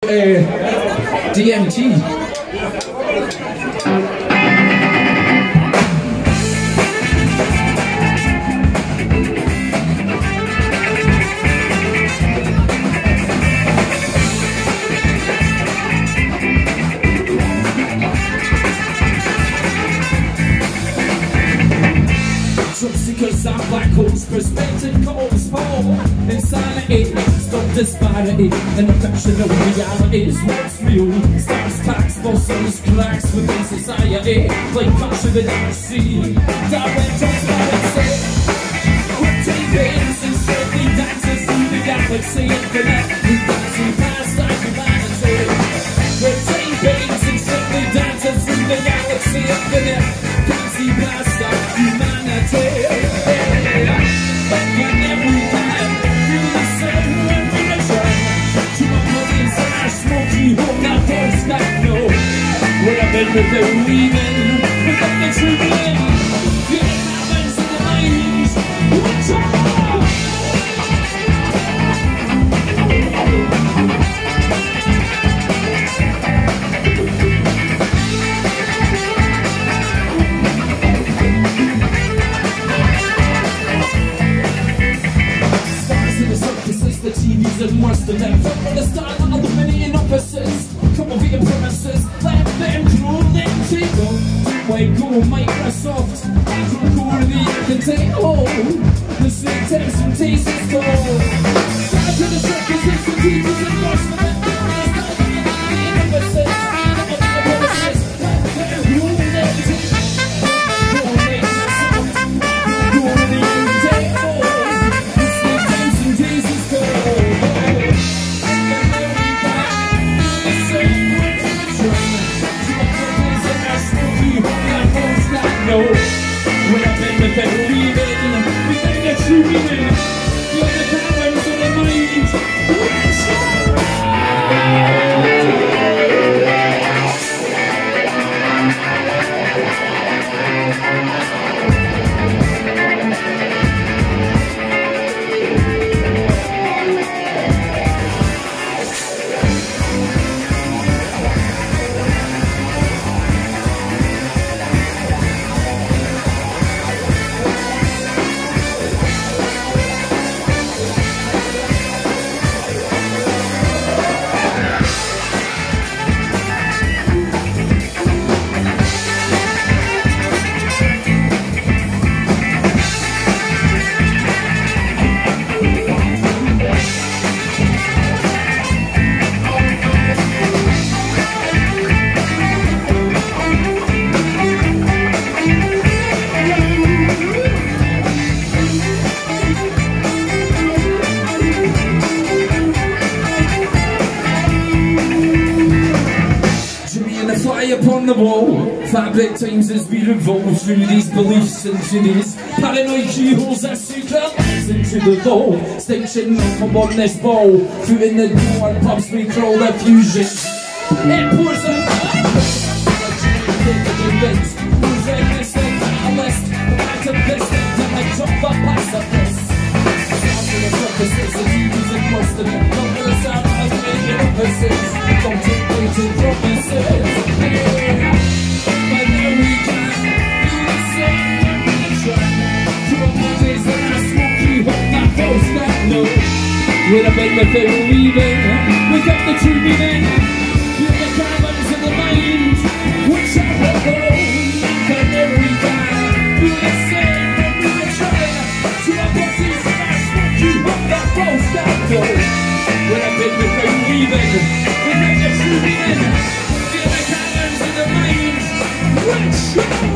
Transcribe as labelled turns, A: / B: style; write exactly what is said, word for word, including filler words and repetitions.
A: Uh, D M T.
B: Because I'm black holes, perspective calls for insanity, stop disparity, and affection of reality is what's real. Stars, tax, fossils, cracks within society, like fashion that I see. Direct transparency, routine veins and strictly dances through the galaxy, infinite, dancing past our humanity. Routine veins and strictly dances through the galaxy, infinite, dancing past our humanity. Smokey, hold that voice back, no. What I've been with the weaving, without the truth in, it happens in the mind. What's up? Stars in the circuses, the T Vs and worse than them. From the start of the million offices, come over your premises, let them grow, let them take off. Why go Microsoft, Android core in the air can take hold. The same temps and tastes go. Stars in the circuses, the T Vs and worse than them. From the start of the million offices, come over your premises, let them grow, let them take off. Go Microsoft, Android core in the air can take hold. The same temps and tastes go. No, when I've been with that weaving, we think that true meaning, you're the diamonds of the mind. What's upon the wall, fabric times as we revolve through these beliefs and journeys. Paranoid keyholes are secret lies into the law. Station come on this ball, through in the door, pubs we crawl the fusion. It pours a who's a list and catalyst, right of this and like drop the pacifist. Stars in the surfaces, the T Vs and most of them, numbers are of making offices. Don't take waiting promises. When I've been with the weaving, without the true meaning, you're the diamonds in the mind, which I will go, and every time, you're the same, and you're the trying, to our bodies, and I smoke you up that roast that go. When I've been with the weaving, without the true meaning, you're the diamonds in the mind, which I